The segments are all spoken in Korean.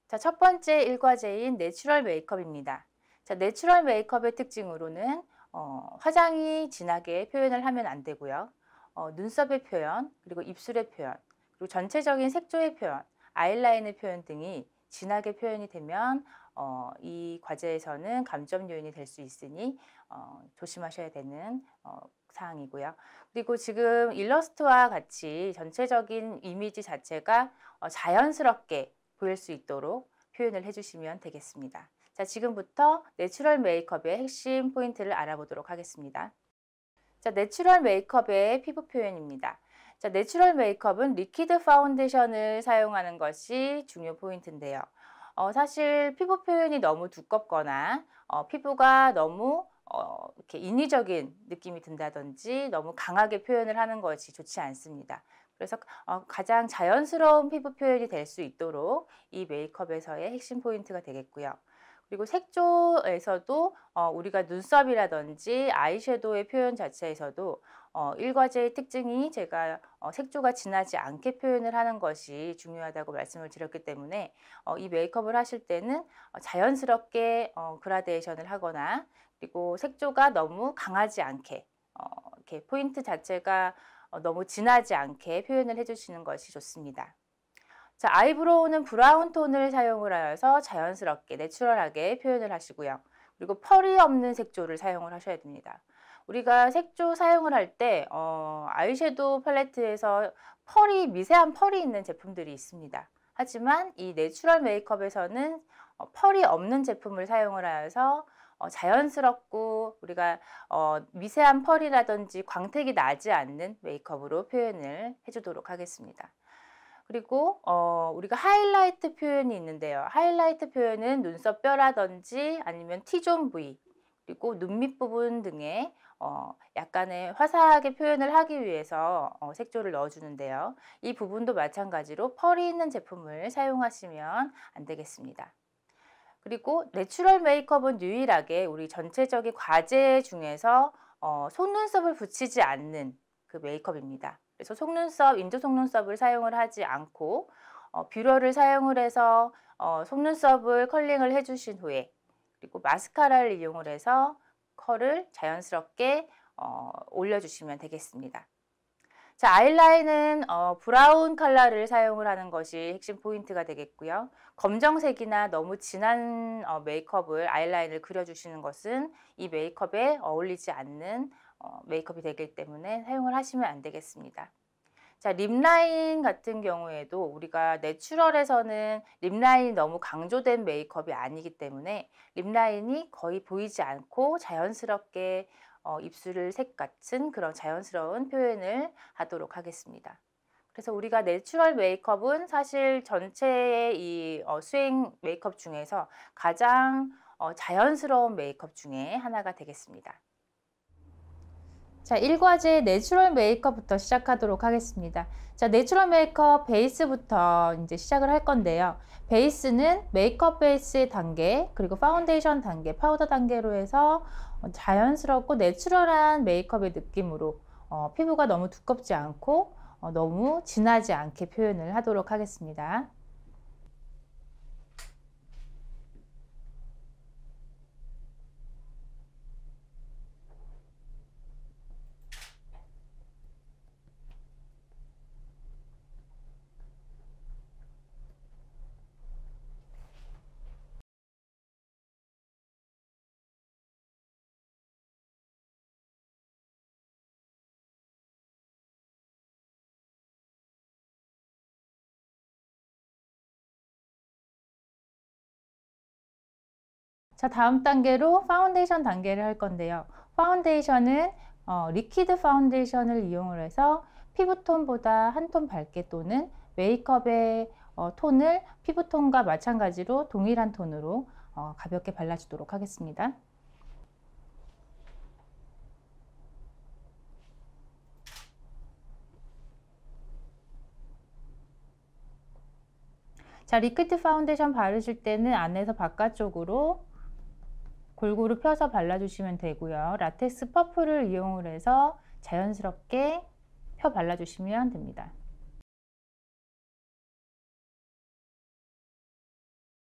자, 첫 번째 일과제인 내추럴 메이크업입니다. 자, 내추럴 메이크업의 특징으로는 화장이 진하게 표현을 하면 안 되고요. 눈썹의 표현, 그리고 입술의 표현, 그리고 전체적인 색조의 표현, 아이라인의 표현 등이 진하게 표현이 되면 이 과제에서는 감점 요인이 될 수 있으니 조심하셔야 되는 사항이고요. 그리고 지금 일러스트와 같이 전체적인 이미지 자체가 자연스럽게 보일 수 있도록 표현을 해주시면 되겠습니다. 자, 지금부터 내추럴 메이크업의 핵심 포인트를 알아보도록 하겠습니다. 자, 내추럴 메이크업의 피부 표현입니다. 자, 내추럴 메이크업은 리퀴드 파운데이션을 사용하는 것이 중요 포인트인데요. 사실 피부 표현이 너무 두껍거나 피부가 너무 이렇게 인위적인 느낌이 든다든지 너무 강하게 표현을 하는 것이 좋지 않습니다. 그래서 가장 자연스러운 피부 표현이 될 수 있도록 이 메이크업에서의 핵심 포인트가 되겠고요. 그리고 색조에서도 우리가 눈썹이라든지 아이섀도우의 표현 자체에서도 일과제의 특징이 제가 색조가 진하지 않게 표현을 하는 것이 중요하다고 말씀을 드렸기 때문에 이 메이크업을 하실 때는 자연스럽게 그라데이션을 하거나 그리고 색조가 너무 강하지 않게 이렇게 포인트 자체가 너무 진하지 않게 표현을 해주시는 것이 좋습니다. 자, 아이브로우는 브라운 톤을 사용을 하여서 자연스럽게 내추럴하게 표현을 하시고요. 그리고 펄이 없는 색조를 사용을 하셔야 됩니다. 우리가 색조 사용을 할 때 아이섀도우 팔레트에서 미세한 펄이 있는 제품들이 있습니다. 하지만 이 내추럴 메이크업에서는 펄이 없는 제품을 사용을 하여서 자연스럽고 우리가 미세한 펄이라든지 광택이 나지 않는 메이크업으로 표현을 해주도록 하겠습니다. 그리고 우리가 하이라이트 표현이 있는데요. 하이라이트 표현은 눈썹 뼈라든지 아니면 T존 부위 그리고 눈 밑부분 등에 약간의 화사하게 표현을 하기 위해서 색조를 넣어주는데요. 이 부분도 마찬가지로 펄이 있는 제품을 사용하시면 안 되겠습니다. 그리고 내추럴 메이크업은 유일하게 우리 전체적인 과제 중에서 속눈썹을 붙이지 않는 그 메이크업입니다. 그래서 인조 속눈썹을 사용을 하지 않고 뷰러를 사용을 해서 속눈썹을 컬링을 해주신 후에 그리고 마스카라를 이용을 해서 컬을 자연스럽게 올려주시면 되겠습니다. 자, 아이라인은 브라운 컬러를 사용을 하는 것이 핵심 포인트가 되겠고요. 검정색이나 너무 진한 메이크업을 아이라인을 그려주시는 것은 이 메이크업에 어울리지 않는 메이크업이 되기 때문에 사용을 하시면 안 되겠습니다. 자, 립라인 같은 경우에도 우리가 내추럴에서는 립라인이 너무 강조된 메이크업이 아니기 때문에 립라인이 거의 보이지 않고 자연스럽게 입술 색 같은 그런 자연스러운 표현을 하도록 하겠습니다. 그래서 우리가 내추럴 메이크업은 사실 전체의 이 수행 메이크업 중에서 가장 자연스러운 메이크업 중에 하나가 되겠습니다. 자, 1과제 내추럴 메이크업부터 시작하도록 하겠습니다. 자, 내추럴 메이크업 베이스부터 이제 시작을 할 건데요. 베이스는 메이크업 베이스의 단계, 그리고 파운데이션 단계, 파우더 단계로 해서 자연스럽고 내추럴한 메이크업의 느낌으로 피부가 너무 두껍지 않고 너무 진하지 않게 표현을 하도록 하겠습니다. 자, 다음 단계로 파운데이션 단계를 할 건데요. 파운데이션은 리퀴드 파운데이션을 이용을 해서 피부톤보다 한 톤 밝게 또는 메이크업의 톤을 피부톤과 마찬가지로 동일한 톤으로 가볍게 발라주도록 하겠습니다. 자, 리퀴드 파운데이션 바르실 때는 안에서 바깥쪽으로 골고루 펴서 발라주시면 되고요. 라텍스 퍼프를 이용을 해서 자연스럽게 펴 발라주시면 됩니다.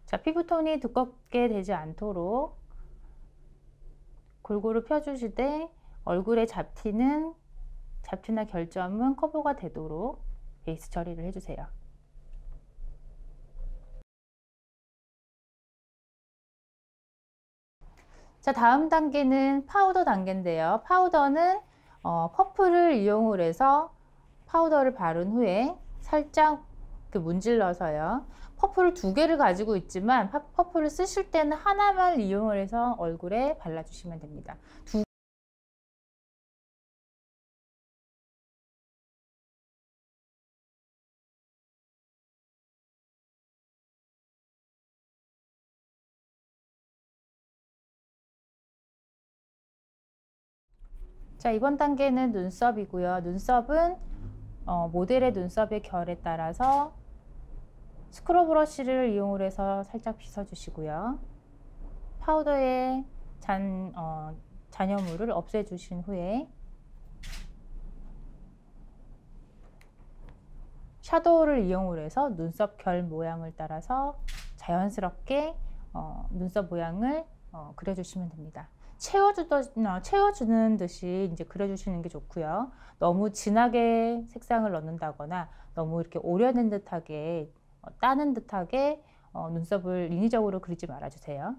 자, 피부톤이 두껍게 되지 않도록 골고루 펴주시되 얼굴에 잡티나 결점은 커버가 되도록 베이스 처리를 해주세요. 자, 다음 단계는 파우더 단계인데요. 파우더는 퍼프를 이용을 해서 파우더를 바른 후에 살짝 문질러서요. 퍼프를 2개를 가지고 있지만 퍼프를 쓰실 때는 하나만 이용을 해서 얼굴에 발라주시면 됩니다. 자, 이번 단계는 눈썹이고요. 눈썹은 모델의 눈썹의 결에 따라서 스크럽 브러쉬를 이용을 해서 살짝 빗어주시고요. 파우더의 잔여물을 없애주신 후에 샤도우를 이용을 해서 눈썹 결 모양을 따라서 자연스럽게 눈썹 모양을 그려주시면 됩니다. 채워주는 듯이 이제 그려주시는 게 좋고요. 너무 진하게 색상을 넣는다거나 너무 이렇게 오려낸 듯하게 따는 듯하게 눈썹을 인위적으로 그리지 말아주세요.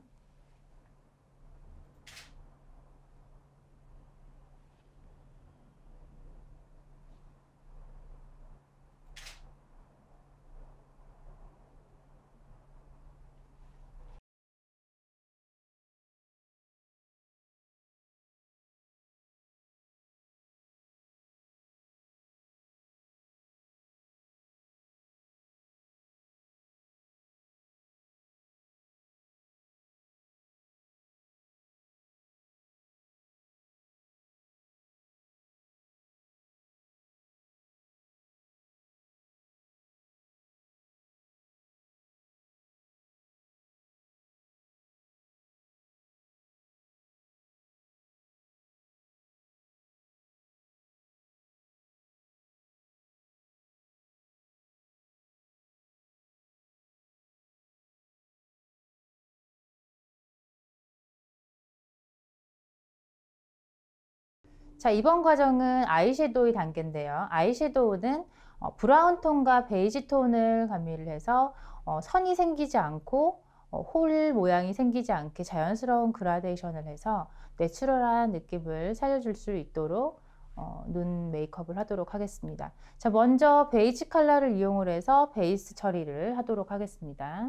자, 이번 과정은 아이섀도우 단계인데요. 아이섀도우는 브라운 톤과 베이지 톤을 가미를 해서 선이 생기지 않고 홀 모양이 생기지 않게 자연스러운 그라데이션을 해서 내추럴한 느낌을 살려줄 수 있도록 눈 메이크업을 하도록 하겠습니다. 자, 먼저 베이지 컬러를 이용을 해서 베이스 처리를 하도록 하겠습니다.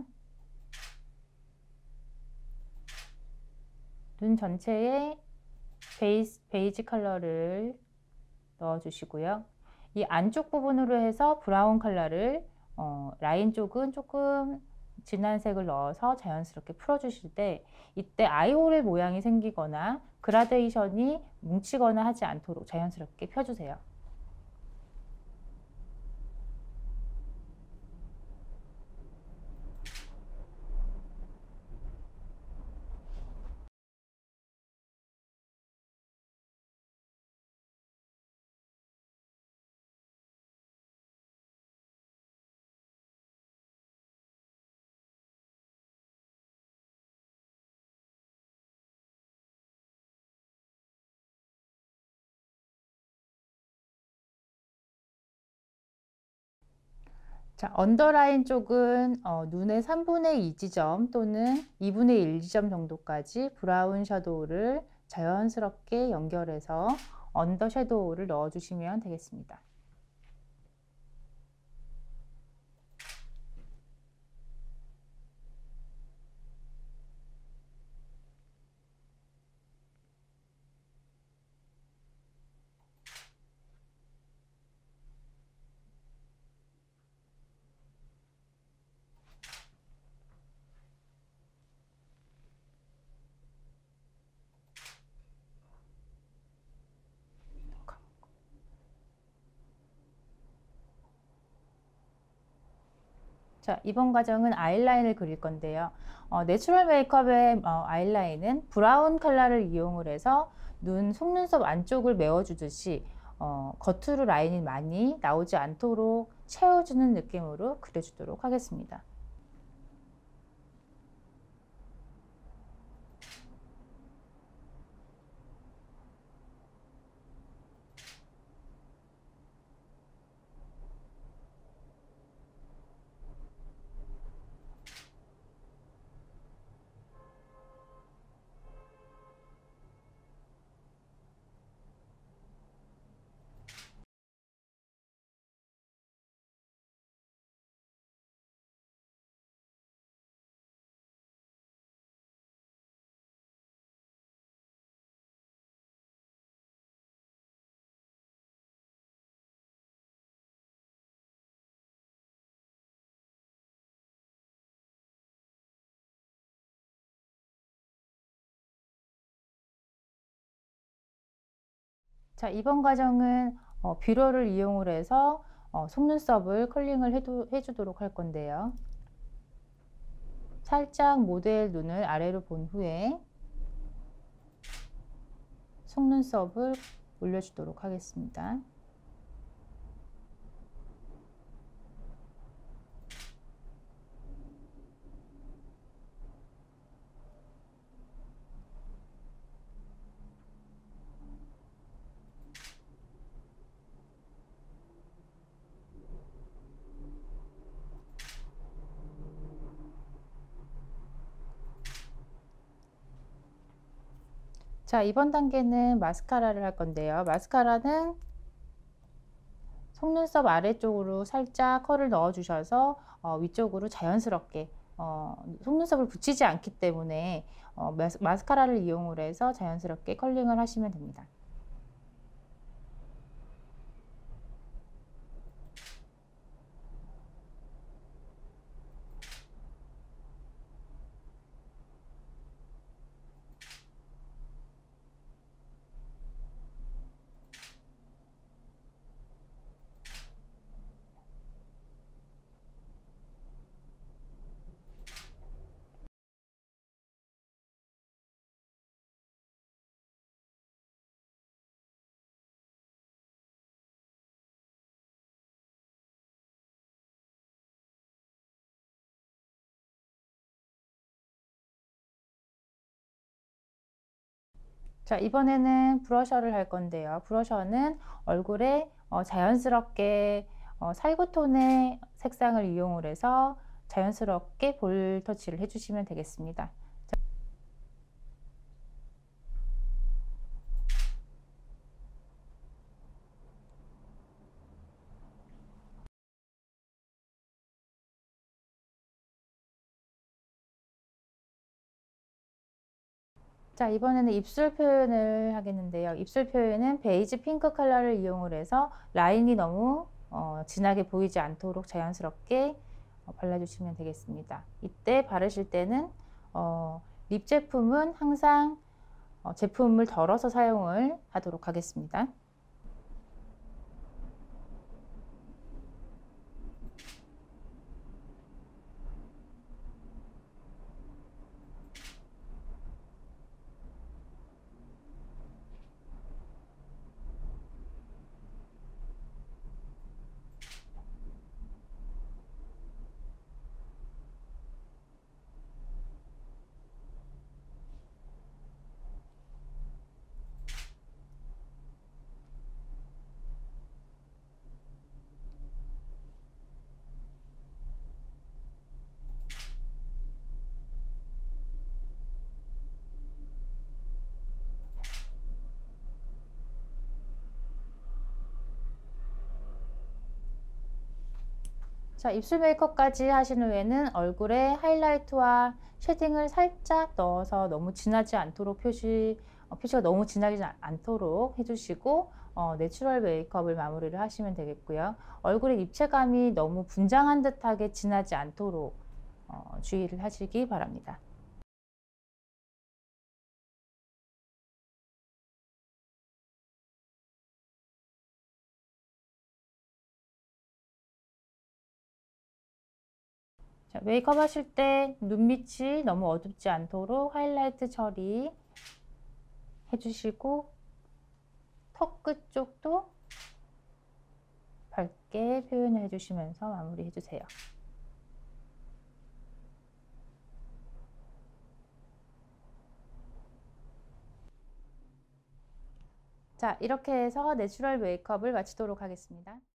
눈 전체에 베이지 컬러를 넣어 주시고요. 이 안쪽 부분으로 해서 브라운 컬러를 라인 쪽은 조금 진한 색을 넣어서 자연스럽게 풀어 주실 때 이때 아이홀 모양이 생기거나 그라데이션이 뭉치거나 하지 않도록 자연스럽게 펴주세요. 자, 언더라인 쪽은 눈의 3분의 2 지점 또는 2분의 1 지점 정도까지 브라운 섀도우를 자연스럽게 연결해서 언더 섀도우를 넣어주시면 되겠습니다. 자, 이번 과정은 아이라인을 그릴 건데요. 내추럴 메이크업의 아이라인은 브라운 컬러를 이용을 해서 눈 속눈썹 안쪽을 메워주듯이 겉으로 라인이 많이 나오지 않도록 채워주는 느낌으로 그려주도록 하겠습니다. 자, 이번 과정은 뷰러를 이용을 해서 속눈썹을 컬링을 해주도록 할 건데요. 살짝 모델 눈을 아래로 본 후에 속눈썹을 올려주도록 하겠습니다. 자, 이번 단계는 마스카라를 할 건데요. 마스카라는 속눈썹 아래쪽으로 살짝 컬을 넣어 주셔서 위쪽으로 자연스럽게 속눈썹을 붙이지 않기 때문에 마스카라를 이용을 해서 자연스럽게 컬링을 하시면 됩니다. 자, 이번에는 브러셔를 할 건데요. 브러셔는 얼굴에 자연스럽게 살구톤의 색상을 이용을 해서 자연스럽게 볼 터치를 해주시면 되겠습니다. 자, 이번에는 입술 표현을 하겠는데요. 입술 표현은 베이지 핑크 컬러를 이용을 해서 라인이 너무 진하게 보이지 않도록 자연스럽게 발라주시면 되겠습니다. 이때 바르실 때는 립 제품은 항상 제품을 덜어서 사용을 하도록 하겠습니다. 자, 입술 메이크업까지 하신 후에는 얼굴에 하이라이트와 쉐딩을 살짝 넣어서 너무 진하지 않도록 표시가 너무 진하지 않도록 해주시고 내추럴 메이크업을 마무리를 하시면 되겠고요. 얼굴의 입체감이 너무 분장한 듯하게 진하지 않도록 주의를 하시기 바랍니다. 자, 메이크업 하실 때 눈밑이 너무 어둡지 않도록 하이라이트 처리 해주시고 턱 끝 쪽도 밝게 표현을 해주시면서 마무리 해주세요. 자, 이렇게 해서 내추럴 메이크업을 마치도록 하겠습니다.